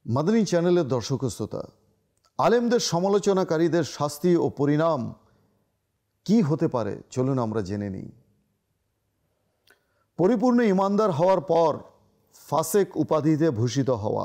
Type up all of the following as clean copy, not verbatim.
মাদানী চ্যানেলের দর্শক শ্রোতা, আলেমদের সমালোচনাকারীদের শাস্তি ও পরিণাম কি হতে পারে চলুন আমরা জেনে নিই। পরিপূর্ণ ঈমানদার হওয়ার পর ফাসেক উপাধিতে ভূষিত হওয়া।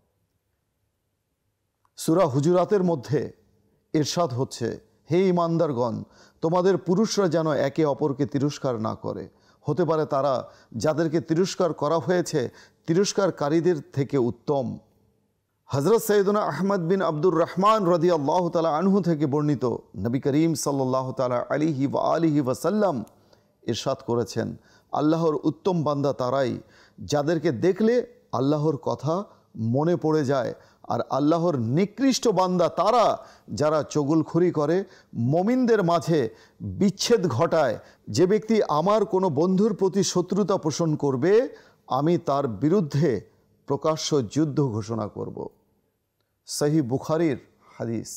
সূরা হুজুরাতের মধ্যে ইরশাদ হচ্ছে, হে ঈমানদারগণ, তোমাদের পুরুষরা যেন একে অপরকে তিরস্কার না করে। হতে পারে তারা যাদেরকে তিরস্কার করা হয়েছে তিরস্কারকারীদের থেকে উত্তম। হযরত সৈয়দনা আহমদ বিন আব্দুর রহমান রাদিয়াল্লাহু তাআলা আনহু থেকে বর্ণিত, নবী করিম সাল্লাল্লাহু তাআলা আলাইহি ওয়াসাল্লাম ইরশাদ করেছেন, আল্লাহর উত্তম বান্দা তারাই যাদেরকে দেখলে আল্লাহর কথা মনে পড়ে যায়, আর আল্লাহর নিকৃষ্ট বান্দা তারা যারা চগলখড়ি করে, মুমিনদের মাঝে বিচ্ছেদ ঘটায়। যে ব্যক্তি আমার কোনো বন্ধুর প্রতি শত্রুতা পোষণ করবে, আমি তার বিরুদ্ধে প্রকাশ্য যুদ্ধ ঘোষণা করব। সহিহ বুখারীর হাদিস।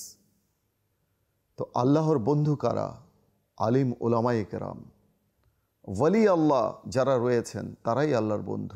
তো আল্লাহর বন্ধু কারা? আলিম উলামায়ে কেরাম, ওয়ালি আল্লাহ যারা রয়েছেন তারাই আল্লাহর বন্ধু।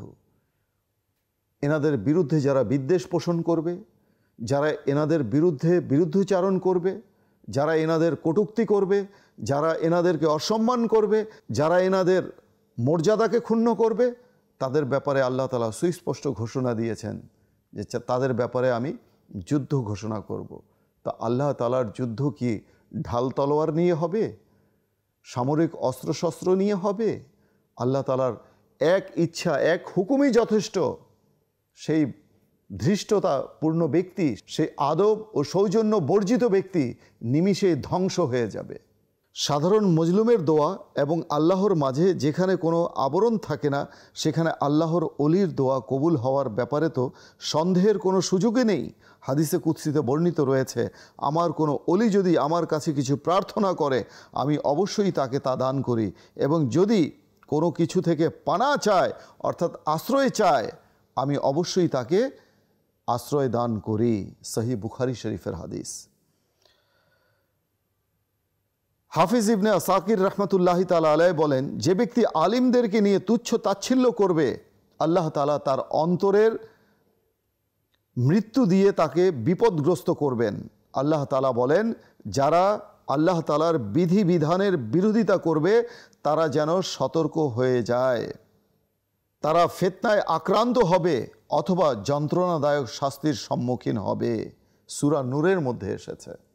এনাদের বিরুদ্ধে যারা বিদ্বেষ পোষণ করবে, যারা এনাদের বিরুদ্ধে বিরুদ্ধচারণ করবে, যারা এনাদের কটূক্তি করবে, যারা এনাদেরকে অসম্মান করবে, যারা এনাদের মর্যাদাকে ক্ষুণ্ণ করবে, তাদের ব্যাপারে আল্লাহ তাআলা সুস্পষ্ট ঘোষণা দিয়েছেন যে তাদের ব্যাপারে আমি যুদ্ধ ঘোষণা করব। তা আল্লাহ তাআলার যুদ্ধ কি ঢাল তলোয়ার নিয়ে হবে? সামরিক অস্ত্রশস্ত্র নিয়ে হবে? আল্লাহ তাআলার এক ইচ্ছা, এক হুকুমই যথেষ্ট। সেই ধৃষ্টতাপূর্ণ ব্যক্তি, সেই আদব ও সৌজন্য বর্জিত ব্যক্তি নিমিষে ধ্বংস হয়ে যাবে। সাধারণ মজলুমের দোয়া এবং আল্লাহর মাঝে যেখানে কোনো আবরণ থাকে না, সেখানে আল্লাহর অলির দোয়া কবুল হওয়ার ব্যাপারে তো সন্দেহের কোনো সুযোগই নেই। হাদিসে কুদসিতে বর্ণিত রয়েছে, আমার কোনো অলি যদি আমার কাছে কিছু প্রার্থনা করে, আমি অবশ্যই তাকে তা দান করি, এবং যদি কোনো কিছু থেকে পানা চায় অর্থাৎ আশ্রয় চায়, আমি অবশ্যই তাকে আশ্রয় দান করি। সহিহ বুখারী শরীফের হাদিস। হাফিজ ইবনে আসাকির রহমতুল্লাহি তাআলা আলাইহি বলেন, যে ব্যক্তি আলিমদেরকে নিয়ে তুচ্ছ তাচ্ছিল্য করবে, আল্লাহ তাআলা তার অন্তরের মৃত্যু দিয়ে তাকে বিপদগ্রস্ত করবেন। আল্লাহ তাআলা বলেন, যারা আল্লাহ তাআলার বিধিবিধানের বিরোধিতা করবে তারা যেন সতর্ক হয়ে যায়। তারা ফিতনায় আক্রান্ত হবে অথবা যন্ত্রণাদায়ক শাস্তির সম্মুখীন হবে। সূরা নূরের মধ্যে এসেছে।